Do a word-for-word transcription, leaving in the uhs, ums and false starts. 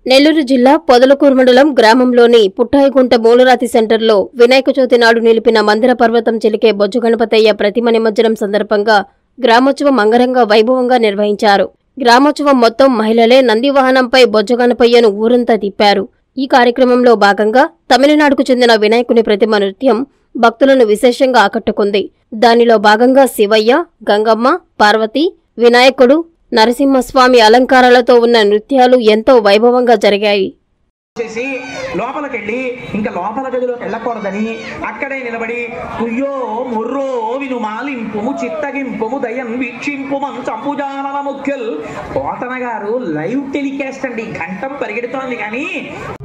నెల్లూరు జిల్లా పొదలకూరు మండలం గ్రామంలోని పుట్టాయిగుంట మూలరాతి సెంటర్లో వినాయక చవితి నాడు నిలిపిన మందిర పర్వతం చిలికే బొజ్జు గణపతయ్య ప్రతిమ నిమజ్జనం సందర్భంగా గ్రామోత్సవం అంగరంగ వైభవంగా నిర్వహించారు. గ్రామోత్సవం మొత్తం మహిళలే నంది వాహనంపై బొజ్జు గణపయ్యను ఊరంతా తిప్పారు. ఈ కార్యక్రమంలో భాగంగా తమిళనాడుకు చెందిన వినాయకుని ప్రతిమ నృత్యం భక్తులను విశేషంగా ఆకట్టుకుంది. దానిలో భాగంగా శివయ్య, గంగమ్మ, పార్వతి, వినాయకుడు, నరసింహస్వామి అలంకారాలతో ఉన్న నృత్యాలు ఎంతో వైభవంగా జరిగాయి. లోపలికెళ్ళి ఇంకా లోపల గదిలోకి వెళ్ళకూడదని అక్కడే నిలబడి కుయ్యో ముర్రో విను మాలింపుము చిత్తగింపుము దయం వీక్షింపుమం చంపుజానన ముఖ్యల్ పోతన గారు లైవ్ టెలికాస్ట్ అండి, గంటం పరిగెడుతోంది కానీ